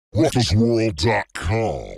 RockersWorld.com.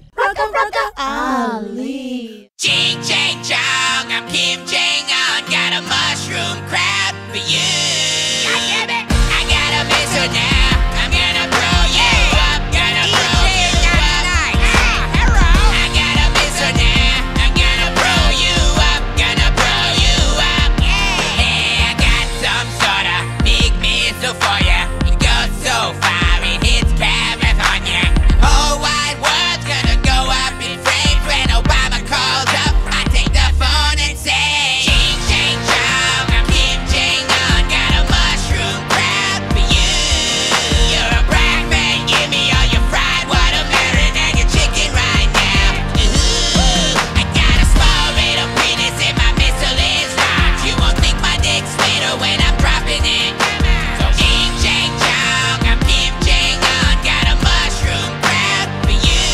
Ali. Ching Chang Chong, I'm Kim Jong-un. Got a mushroom crowd for you. God damn it. I got a missile now. I'm gonna blow you up. Gonna blow you up. Hello. I got a missile now. I'm gonna blow you up. Gonna blow you up. Yeah, I got some sort of big missile for ya. It goes so far, it hits California. Whole wide world's gonna go up in flames when Obama calls up. I take the phone and say, Ching Chang Chong, I'm Kim Jong-un. Got a mushroom crowd for you. You're a black man, give me all your fried watermelon and your chicken right now. Ooh, I got a small little penis and my missile is large. You won't think my dick's sweeter when I'm dropping it. So Ching Chang Chong, I'm Kim Jong-un. Got a mushroom crowd for you.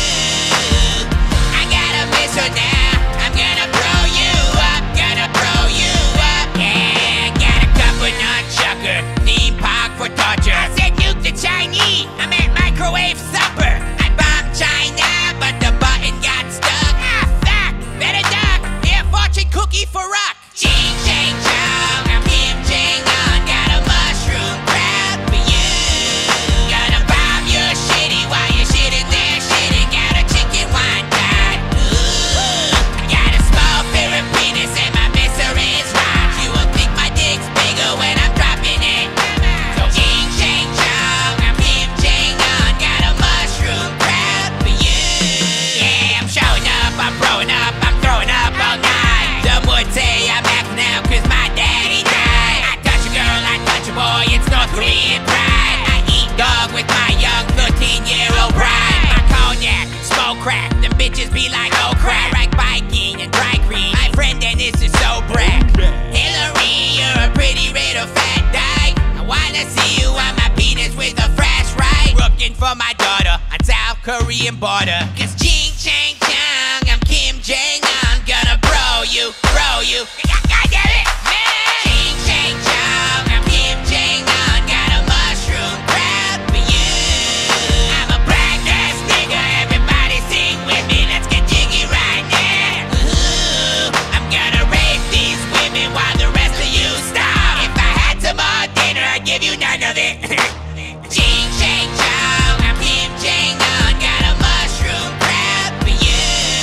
I got a missile now. I'm gonna blow you up. Gonna blow you up. Yeah, got a couple nunchucker. Theme park for torture. I said nuke the Chinese. I meant microwave supper. I bombed China, but the button got stuck. Ah, fuck. Better duck. Here, fortune cookie for rock. Ching Chang Chong, I'm Kim Jong-un. Got a mushroom crowd for you. Gonna bomb your shitty while you're shitting there. Shitting out a chicken wonton. Ooh, I got a small favorite penis and my missile is large. You will think my dick's bigger when I'm dropping it. So Ching Chang Chong, I'm Kim Jong-un. Got a mushroom crowd for you. Yeah, I'm showing up, I'm growing up, I'm throwing up all night. Some would say I'm back now cause my daddy died. I touch a girl, I touch a boy, it's North Korean pride. I eat dog with my young 13-year-old bride. My cognac, smoke crack, them bitches be like, oh crap. Rag biking and dry green, my friend Dennis is so brag. Hillary, you're a pretty little fat dyke. I wanna see you on my penis with a flashlight. Looking for my daughter on South Korean border. Cause Ching Chang Chong, I'm Kim Jong-un. Gonna bro you. God damn it, man! Ching Chang Chong, I'm Kim Jong-un. Got a mushroom crowd for you. I'm a black ass nigga, everybody sing with me. Let's get jiggy right now. Ooh, I'm gonna rape these women while the rest of you starve. If I had some more dinner, I'd give you none of it. Ching Chang Chong, I'm Kim Jong-un. Got a mushroom crowd for you.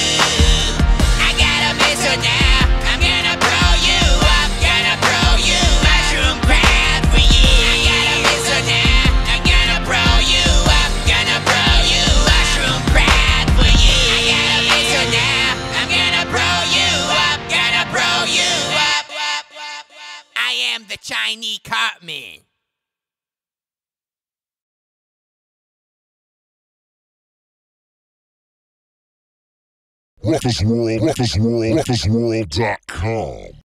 I got a missile now. I'm gonna blow you up. Gonna blow you up. Mushroom crowd for you. I got a missile now. I'm gonna blow you up. Gonna blow you up. Mushroom crowd for you. I got a missile now. I'm gonna blow you up. Gonna blow you up. I am the Chinese Cartman. RockersWorld.com.